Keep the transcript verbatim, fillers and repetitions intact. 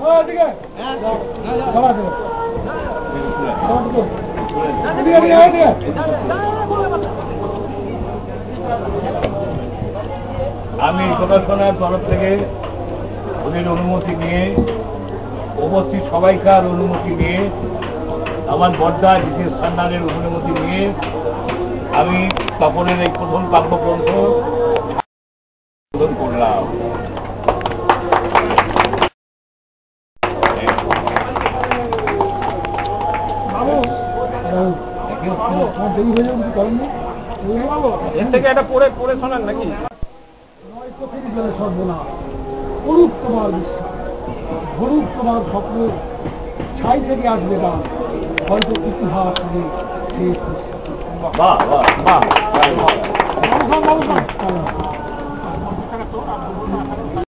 আমি প্রকাশনার তরফ থেকে ওদের অনুমতি নিয়ে উপস্থিত সবাইকার অনুমতি নিয়ে আমার বর্দা বিশেষ সান্নানের অনুমতি নিয়ে আমি তপনের এই প্রথম কাব্যগ্রন্থ করলাম। এর থেকে একটা পড়ে পড়ে শোনান নাকি? সর্বনাশ করুক তোমার বিশ্বাস, ধরুক তোমার স্বপ্ন, ছাই থেকে আসবে গান, হয়তো ইতিহাস হবে শেষ। বাহ বাহ বাহ।